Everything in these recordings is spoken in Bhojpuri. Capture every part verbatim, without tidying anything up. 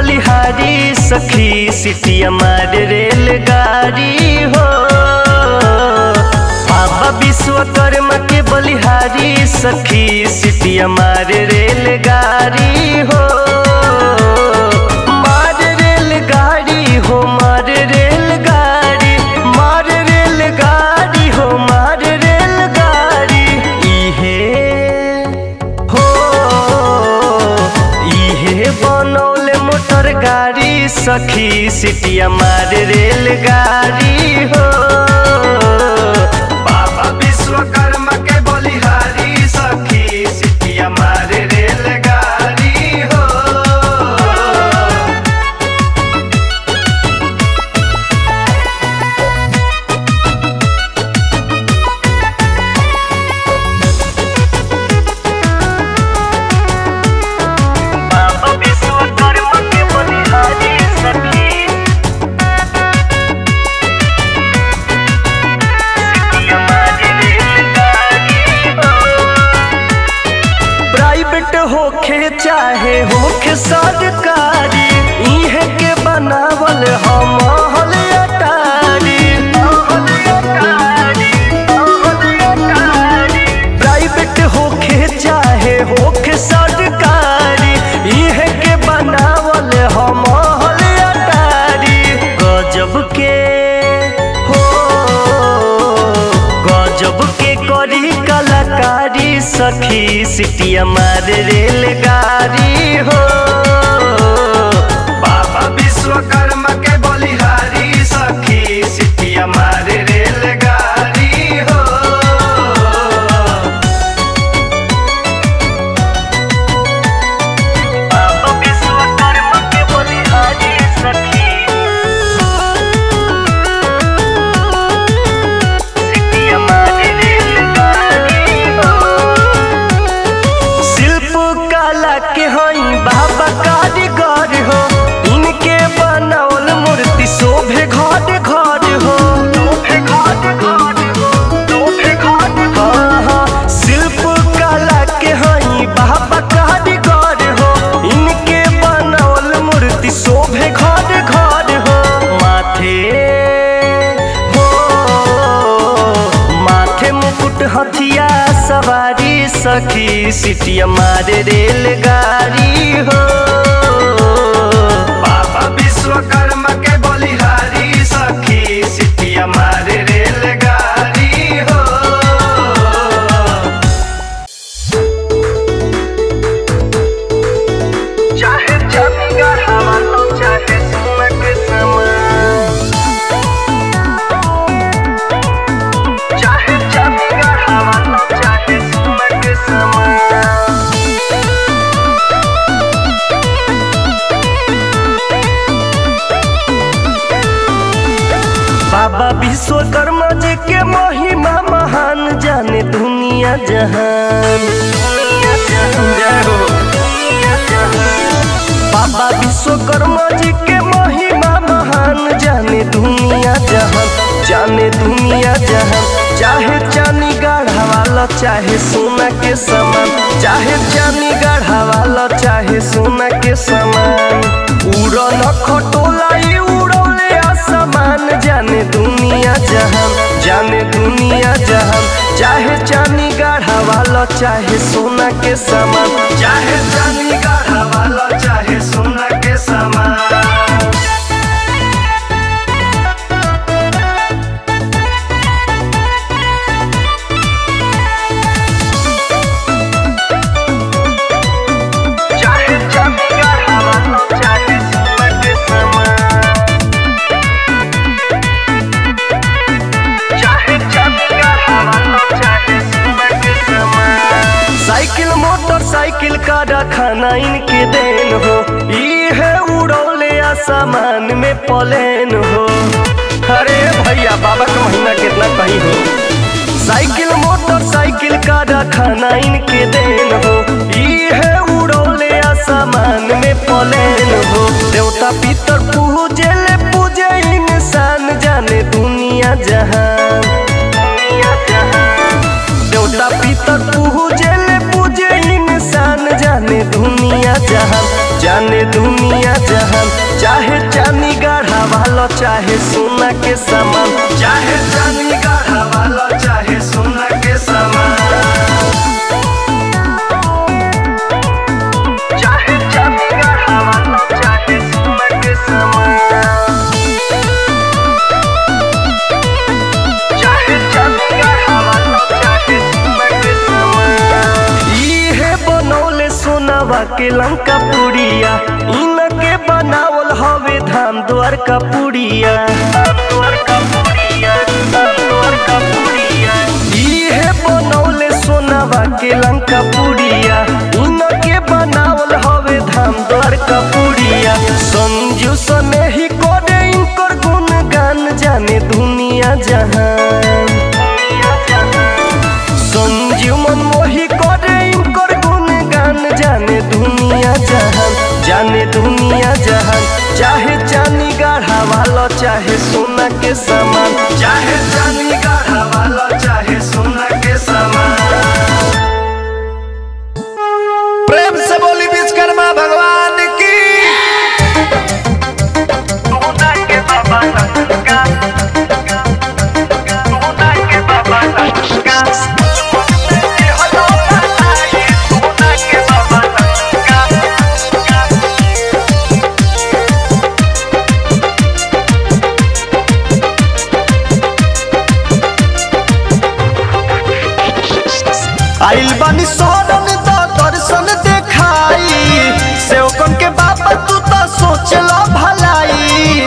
बलिहारी सखी सिटिया मार रेलगाड़ी हो। बाबा विश्वकर्मा के बलिहारी सखी सिटिया मार रेलगाड़ी हो। मार रेलगाड़ी हो मार रेलगाड़ी मार रेलगाड़ी हो मार रेलगाड़ी इहे हो इहे बनौले मोटर गाड़ी सखी सिटिया मार रेलगाड़ी हो। बाबा विश्वकर्मा के बलिहारी सखी सिटिया मार रेलगाड़ी हो। बाबा विश्वकर्मा के बलिहारी सखी प्राइवेट होखे चाहे होखे सरकारी इहे के बनावल हम हल अटारी। प्राइवेट होखे चाहे होखे सरकारी इहे के बनावल हम हल अटारी। गजब के हो गजब के करी कलाकारी सखी सिटिया मार रेलगाड़ी हो। बाबा विश्वकर्मा के बलिहारी सखी सिटिया मार रेलगाड़ी हो। बाबा विश्वकर्मा के बलिहारी सखी सिटिया मार रेलगाड़ी हो। शिल्प कला के हई बाबा कारीगर हो इनके बनावल मूर्ति शोभे घर घर हो। हाँ हाँ शिल्प कला के हई बाबा कारीगर हो इनके बनावल मूर्ति शोभे घर घर हो। माथे हो माथे मुकुट हथिया सवारी सखी सिटिया मार रेलगाड़ी हो। बाबा विश्वकर्मा के बलिहारी सखी सिटिया मार रेलगाड़ी हो। चाहे जमीगा हवा लो चाहे सोना के समान चाहे जमीगा हवा लो चाहे सोना के समान। बाबा विश्वकर्मा जी के महिमा महान जाने दुनिया जहान। जय हो। बाबा विश्वकर्मा जी के महिमा महान जाने दुनिया जहान जाने दुनिया जहान। चाहे चांदी गढ़वाला चाहे सोना के समान चाहे चांदी गढ़वाला चाहे सोना के समान। उड़न खटोला उड़ौले आसमान जाने दुनिया जहान जाने दुनिया जहान। चाहे चांदी गढ़वाला चाहे सोना के समान चाहे चांदी गढ़वाला चाहे सोना के समान। साइकिल मोटरसाइकिल का रखाना इनके देन हो इहे उड़ौले आसमान में प्लेन हो। अरे भैया बाबा का महीना कितना कहीं हो। साइकिल मोटरसाइकिल का रखाना इनके देन हो इहे उड़ौले आसमान में प्लेन हो। देवता पितर पूजे ले पूजे इंसान जाने दुनिया जहान। देवता पितर पूजे ले पूजे इंसान जाने दुनिया जहान जाने दुनिया जहान। चांदी गाढ़ा वाला चाहे सोना के सामान, चाहे चांदी गाढ़ा वाला चाहे सोना के सामान, चाहे चांदी गाढ़ा वाला चाहे सोना के सामान, चाहे चांदी गाढ़ा वाला चाहे सोना के सामान। इहे बनौले सोनावा के लंका पुड़िया, इनके बनावल हवे धाम द्वार का पुड़िया, द्वार का पुड़िया, द्वार का पुड़िया। इहे बनौले सोनावा के लंका पुड़िया, इनके बनावल हवे धाम द्वार का पुड़िया। संजू सने ही करे इनकर गुणगान जाने दुनिया जहान, संजू मन मोही करे इनकर गुणगान जाने दुनिया जहान, जाने दुनिया जहान। चाहे चांदी गाढ़ा वाला चाहे सोना के सामान, चाहे चांदी गाढ़ा वाला चाहे सोना के सामान। प्रेम से बोली विश्वकर्मा भगवान की। सोना के बाबा लंका, सोना के बाबा लंका, सोना के बाबा लंका। आइल बानी शरण द दर्शन देखाई, सेवकन के बाबा तू तो सोचला भलाई।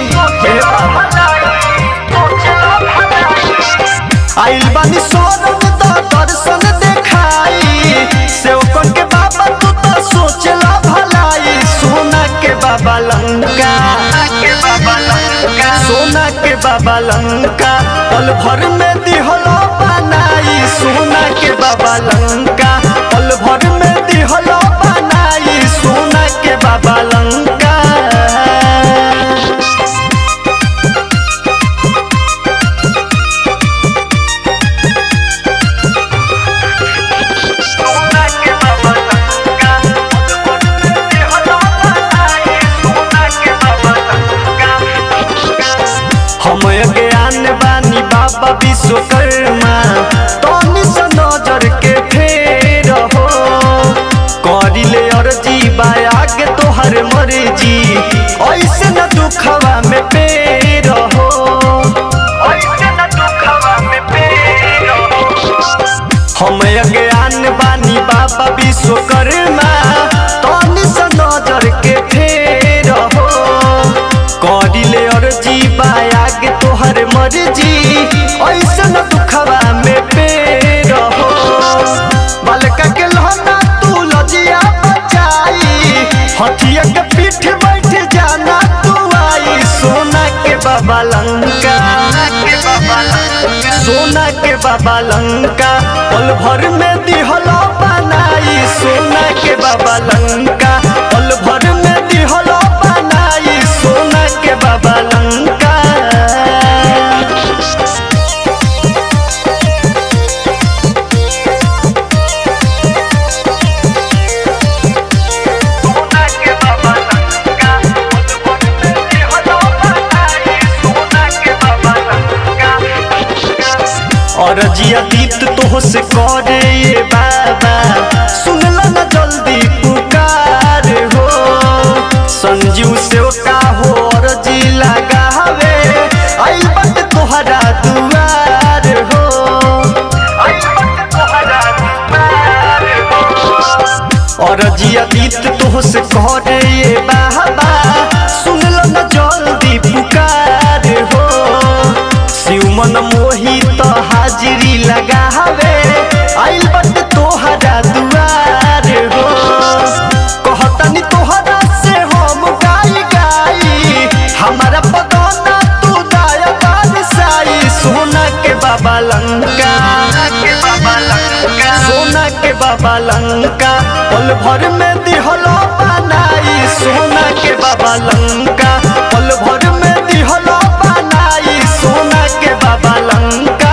आइल बानी शरण द दर्शन देखाई, सेवकन के बाबा तू तो सोचला भलाई। सोना के बाबा लंका, सोना के बाबा लंका, पल भर में दिहलो बनाई। सोना के बाबा लंका, पल भर में दिहलो बनाई। सोना के बाबा लंका। सोना के बाबा लंका, दिहलो बनाई। सोना के बाबा लंका। हम ज्ञान बानी बाबा विश्वकर्मा, तनी से नजर के फेर हो। करिले अर्जी बायाग तोहर मर्जी, ऐसे न दुखवा में पेर हो, ऐसे न दुखवा में पेर हो। हम ज्ञान बानी बाबा विश्वकर्मा, तनी से नजर के फेर हो। करिले अर्जी बायाग तोहर मर्जी, ऐसे न दुखवा में पेर हो। बालका के लहना तू लजिया बचाई, हथिया के पीठ बैठ जाना तू आई। सोना के बाबा लंका, सोना के बाबा लंका, पल भर में दिहलो बनाई। सोना के बाबा लंका, पल भर में दिहलो बनाई। सोना के बाबा लंका। सोना के बाबा लंका, दिहलो बनाई। सोना के बाबा लंका। और जिया दीत तो से करे ये बाबा, सुनला न जल्दी पुकार हो। संजू से का हो और जी लगा हवे, आइल बट तोहरा दुआर हो, आइल बट तोहरा दुआर हो। और जिया दीत तो से करे ये बाबा, सुनला न जल्दी पुकार हो। शिव मन मोही तो हाजिरी लगा हवे, आइल बट तोहरा दुआर हो। कहतनी तोहरा से हम गाई गाई, हमारा पगौना तू दाया बारसाई। सोना के बाबा लंका, सोना के बाबा लंका, पल भर में दिहलो बनाई। सोना के बाबा लंका, पल भर में दिहलो बनाई। सोना के बाबा लंका।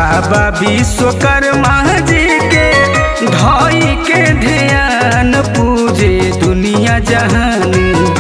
बाबा विश्वकर्मा जी के धई के ध्यान पूजे दुनिया जहान।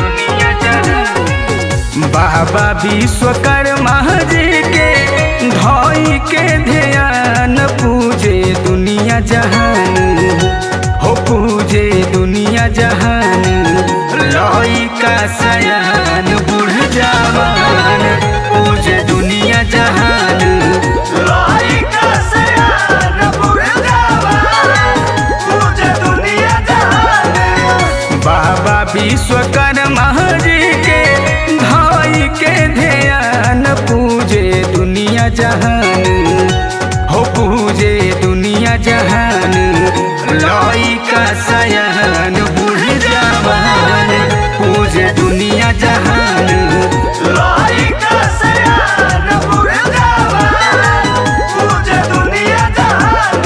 बाबा विश्वकर्मा जी के धई के ध्यान पूजे दुनिया जहान हो पूजे दुनिया जहान। लइका सयान बूढ़ जवान पूजे दुनिया जहान। लइका सयान बूढ़ जवान पूजे दुनिया जहान। बाबा विश्वकर्मा जी के धई के ध्यान पूजे दुनिया जहान हो पूजे दुनिया जहान। लइका सयान बूढ़ जवान पूजे दुनिया जहान। लइका सयान बूढ़ जवान पूजे दुनिया जहान।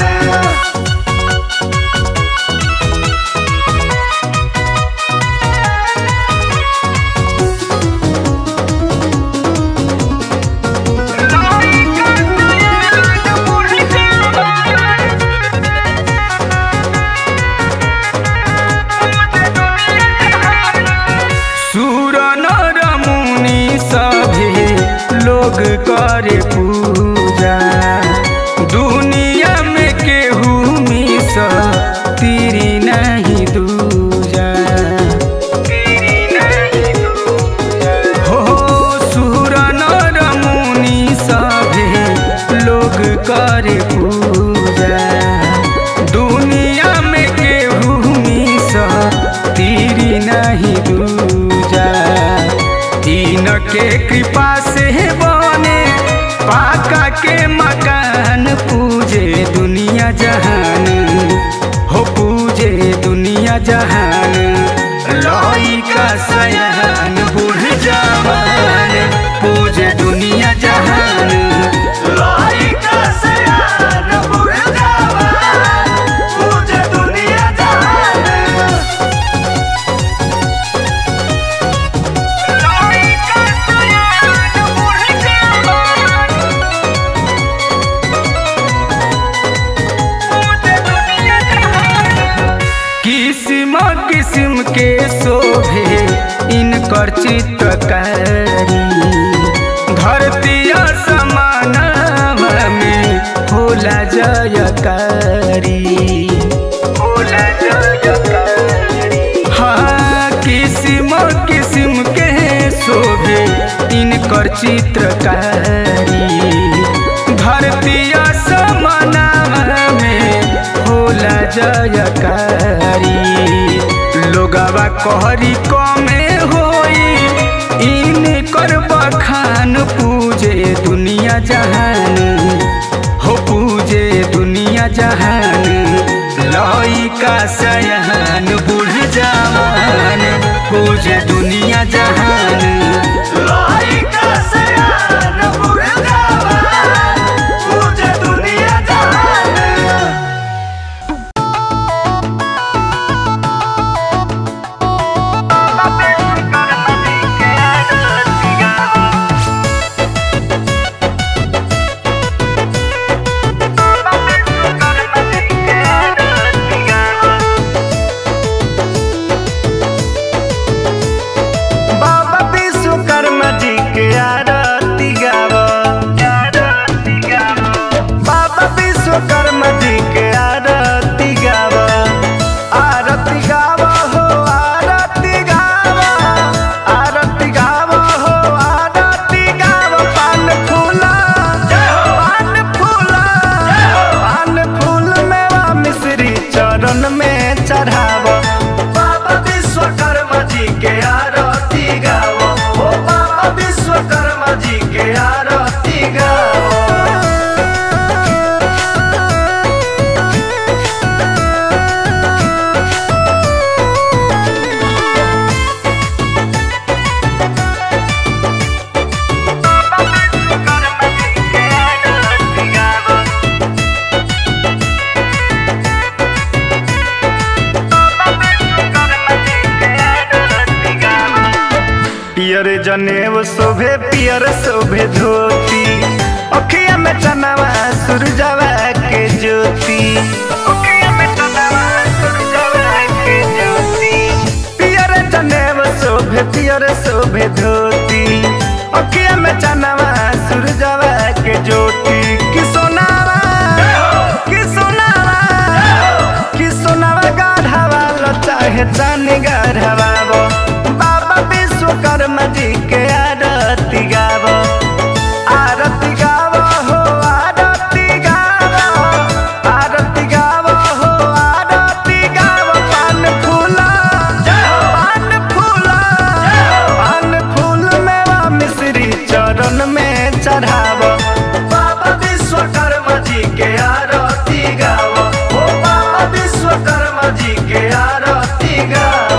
लोग करे पूजा दुनिया में केहू मिस तीरी नहीं दूजा। हो सुर नर मुनि सभे लोग करे पूजा दुनिया में केहू मिस तीरी नहीं दूजा। इनके कृपा से बने पाका के मकान पूजे दुनिया जहान हो पूजे दुनिया जहान। लइका सयान बूढ़ जवान पूजे दुनिया जहान। लइका सयान बूढ़ जवान पूजे दुनिया जहान। किस्म किस्म के शोभे इनकर चित्रकारी धरती आसमान में होला जयकारी होला जयकारी। हाँ किस्म किस्म के शोभे इनकर चित्रकारी धरती आसमान में होला जयकारी। लोगवा कहरी कमे होई इनकर बखान पूजे दुनिया जहान हो पूजे दुनिया जहान। लइका सयान बूढ़ जवान पूजे दुनिया जहान। लइका सयान बूढ़ जवान पूजे दुनिया जहान। पियर जनेव शोभे पियर शोभे धोती अखिया में चनवा सूरजवा के ज्योति अखिया में चनवा सूरजवा के ज्योति पियर जनेव शोभे पियर शोभे धोती अखिया में चनवा सूरजवा के ज्योति कि सोनावा कि सोनावा कि सोनावा गाढ़वा लो चाहे चांदी गाढ़वा बाबा विश्वकर्मा जी के आरती गावो आरती गावो हो आरती गावो आरती गावो हो आरती गावो पान फूला पान फूला पान फूल मेवा मिश्री चरण में चढ़ावो बाबा विश्वकर्मा जी के आरती गावो हो बाबा विश्वकर्मा जी के आरती गावो।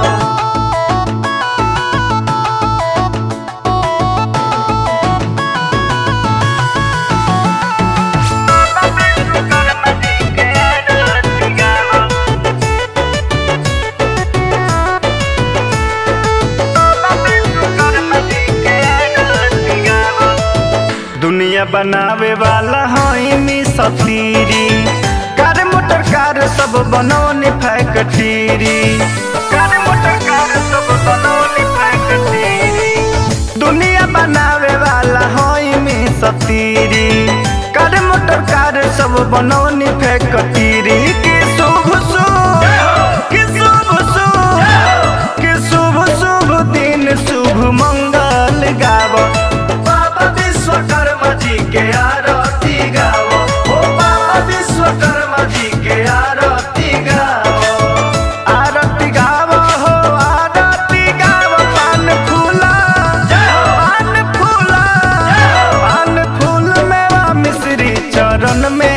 दुनिया बनावे वाला हईनी सतीरी कार मोटर कार सब बनौनी फैक्ट्री कार मोटर कार सब बनौनी फैक्ट्री दुनिया बनावे वाला हईनी सतीरी कार मोटर कार सब बनौनी फैक्ट्री की शुभ शुभ की शुभ शुभ की शुभ शुभ दिन शुभ मंगल गावो बाबा विश्वकर्मा जी के आरती गावो ओ बाबा विश्वकर्मा जी के आरती गावो आरती गावो हो आरती गावो पान फूला पान फूला पान फूल मेवा मिश्री चरण में